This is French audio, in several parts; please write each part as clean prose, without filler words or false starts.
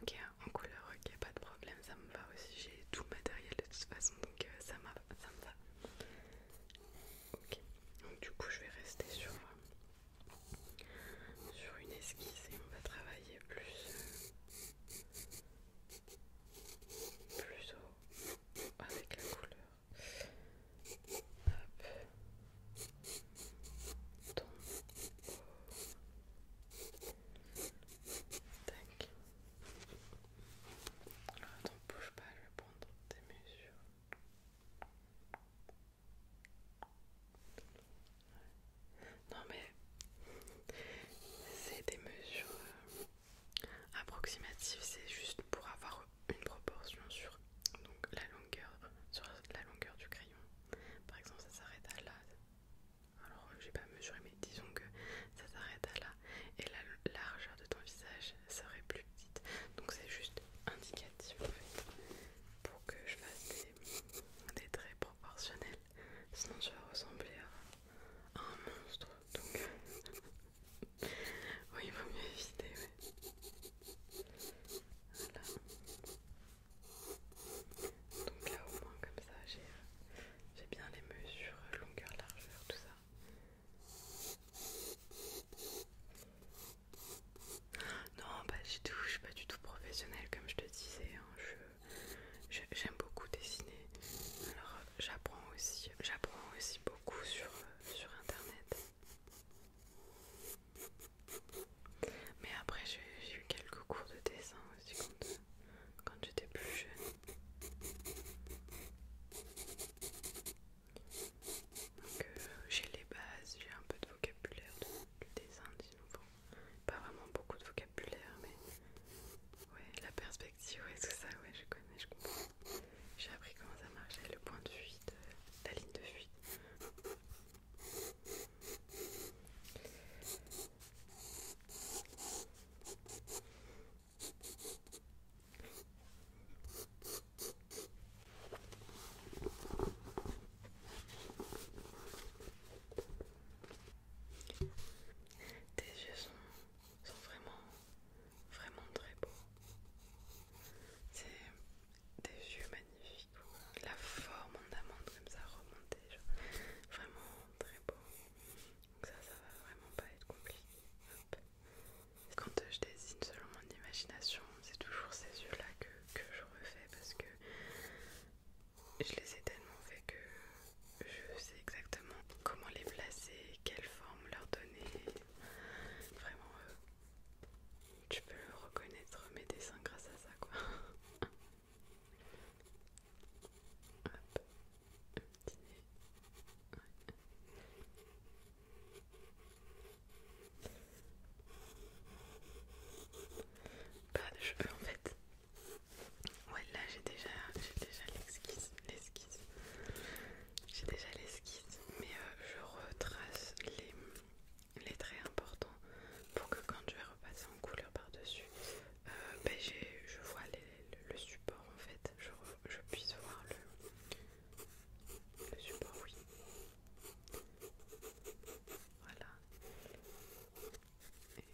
Ok, en couleur, ok, pas de problème, ça me va aussi. J'ai tout le matériel de toute façon, donc ça me va. Ok, donc du coup, je vais rester sur une esquisse et on va travailler plus haut avec la couleur. Hop, ton haut, tac. Alors attends, bouge pas, je vais prendre tes mesures. Non mais c'est des mesures approximatives, c'est juste pour avoir une proportion sur donc sur la longueur du crayon. Par exemple, ça s'arrête à là. Alors, j'ai pas mesuré, mais disons que ça s'arrête à là. Et la largeur de ton visage serait plus petite. Donc, c'est juste indicatif en fait, pour que je fasse des traits proportionnels. Sinon, tu vas ressembler à un monstre. Donc, oui, il vaut mieux éviter. Ouais. Voilà. Donc là, au moins, comme ça, j'ai bien les mesures, longueur, largeur, tout ça. Non, pas du tout, je suis pas du tout professionnelle comme je te disais, hein. J'aime beaucoup dessiner. Alors j'apprends aussi beaucoup sur internet. Mais après j'ai eu quelques cours de dessin aussi quand j'étais plus jeune. Donc j'ai les bases, j'ai un peu de vocabulaire du dessin, disons. Bon, pas vraiment beaucoup de vocabulaire, mais ouais, la perspective, ouais, tout ça, ouais, je connais, je comprends. J'ai appris comment ça marchait, le point de fuite, la ligne de fuite. Tes yeux sont vraiment très beaux. C'est des yeux magnifiques. La forme en amande comme ça remontée, vraiment très beau. Donc ça va vraiment pas être compliqué. Hop. Quand je dessine selon mon imagination, c'est toujours ces yeux-là que je refais parce que je les ai tellement faits que je sais exactement comment les placer, quelle forme leur donner. Vraiment, tu peux reconnaître mes dessins grâce à ça, quoi. Hop, petit nez. Bah, en fait, ouais, là j'ai déjà l'esquisse. J'ai déjà l'esquisse, mais je retrace les traits importants pour que quand je vais repasser en couleur par-dessus, ben je vois le support en fait, je puisse voir le support, oui. Voilà. Et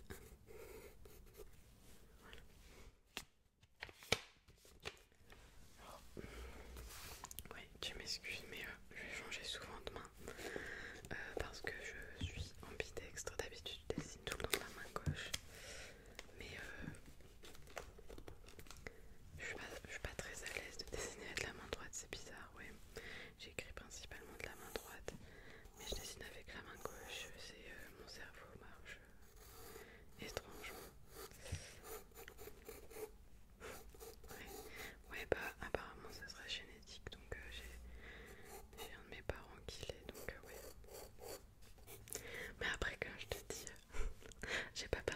voilà. Alors, ouais, tu m'excuses, mais je vais changer souvent de main parce que je suis ambidextre. D'habitude, je dessine tout le temps de la main gauche, mais je suis pas très à l'aise de dessiner avec la main droite, c'est bizarre, ouais. J'écris principalement de la main droite, mais je dessine avec la main gauche, c'est mon cerveau marche étrangement. Ouais, bah apparemment ça serait génétique, donc j'ai un de mes parents qui l'est, donc ouais. Mais après, comme je te dis, j'ai pas